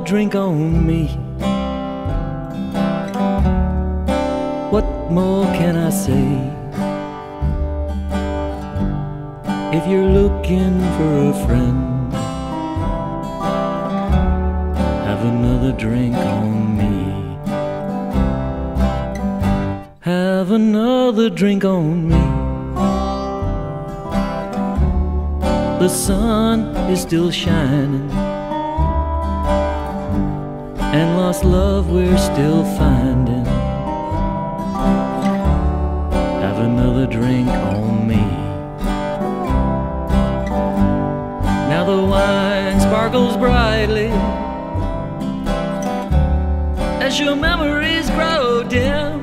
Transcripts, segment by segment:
drink on me. What more can I say? If you're looking for a friend, have another drink on me. Have another drink on me. The sun is still shining, and lost love we're still finding. Have another drink on me. Now the wine sparkles brightly as your memories grow dim.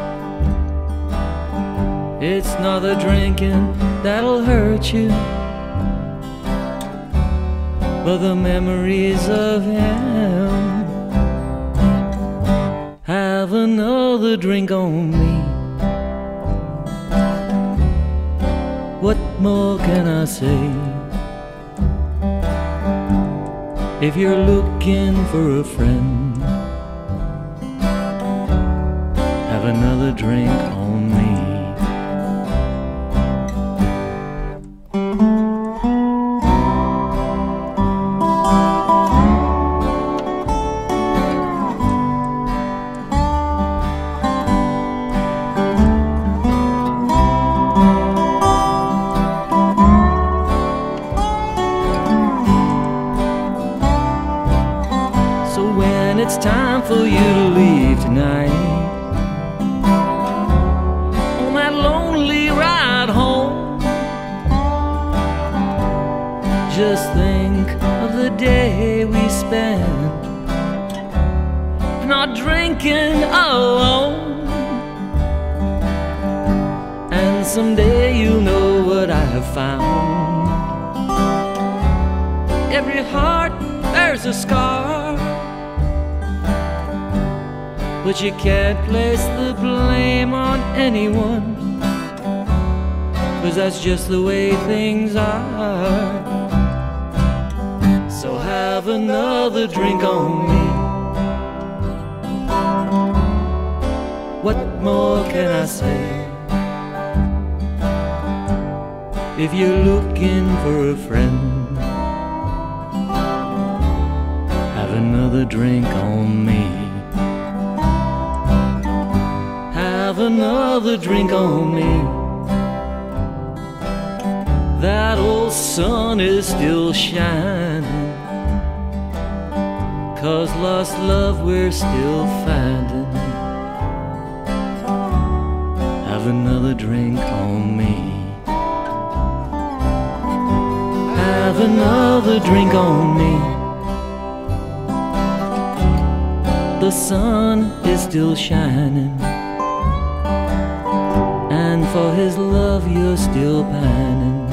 It's not the drinking that'll hurt you, but the memories of him. Have another drink on me. What more can I say? If you're looking for a friend, have another drink on me. When it's time for you to leave tonight, on that lonely ride home, just think of the day we spent not drinking alone. And someday you'll know what I have found. Every heart bears a scar, but you can't place the blame on anyone, 'cause that's just the way things are. So have another drink on me. What more can I say? If you're looking for a friend, have another drink on me. Have another drink on me. That old sun is still shining, 'cause lost love we're still finding. Have another drink on me. Have another drink on me. The sun is still shining, and for his love you're still pining.